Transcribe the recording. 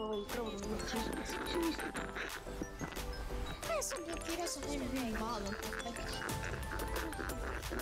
Vai, cavolo, non c'è. Adesso bloccherò se fai un ballo, perfetto.